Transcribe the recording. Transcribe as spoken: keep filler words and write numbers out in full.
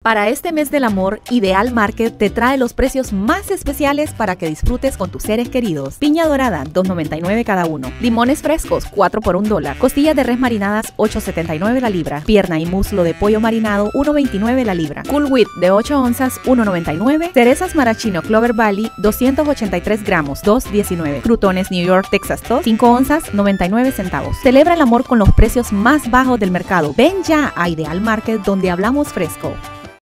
Para este mes del amor, Ideal Market te trae los precios más especiales para que disfrutes con tus seres queridos. Piña dorada, dos noventa y nueve cada uno. Limones frescos, cuatro por un dólar. Costillas de res marinadas, ocho setenta y nueve la libra. Pierna y muslo de pollo marinado, uno veintinueve la libra. Cool Whip de ocho onzas, uno noventa y nueve. Cerezas Maraschino Clover Valley, doscientos ochenta y tres gramos, dos diecinueve. Crutones New York Texas Toast, cinco onzas, noventa y nueve centavos. Celebra el amor con los precios más bajos del mercado. Ven ya a Ideal Market, donde hablamos fresco.